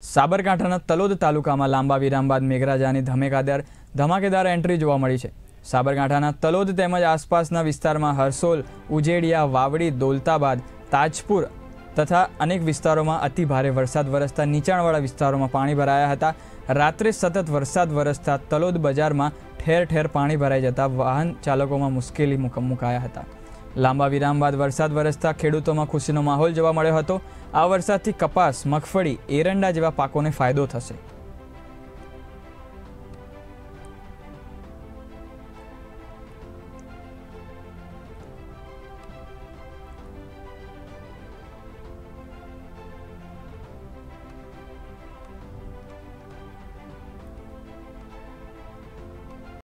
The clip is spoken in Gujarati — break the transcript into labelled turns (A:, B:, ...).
A: સાબરકાંઠાના તલોદ તાલુકામાં લાંબા વિરામ બાદ મેઘરાજાની ધમાકેદાર એન્ટ્રી જોવા મળી છે। સાબરકાંઠાના તલોદ તેમજ આસપાસના વિસ્તારમાં હરસોલ, ઉજેડિયા, વાવડી, દૌલતાબાદ, તાજપુર તથા અનેક વિસ્તારોમાં અતિ ભારે વરસાદ વરસતા નીચાણવાળા વિસ્તારોમાં પાણી ભરાયા હતા। રાત્રે સતત વરસાદ વરસતા તલોદ બજારમાં ઠેર ઠેર પાણી ભરાઈ જતા વાહન ચાલકોમાં મુશ્કેલી મુકાયા હતા। લાંબા વિરામ બાદ વરસાદ વરસતા ખેડૂતોમાં ખુશીનો માહોલ જોવા મળ્યો હતો। આ વરસાદથી કપાસ, મગફળી, એરંડા જેવા પાકોને ફાયદો થશે।